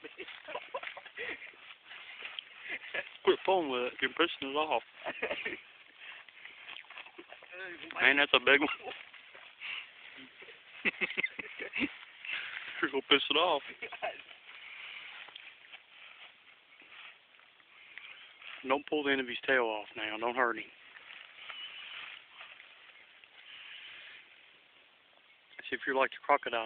Quit fooling with it. You're pushing it off. Man, that's a big one. You're gonna piss it off. Don't pull the end of his tail off now. Don't hurt him. See if you're like the crocodile.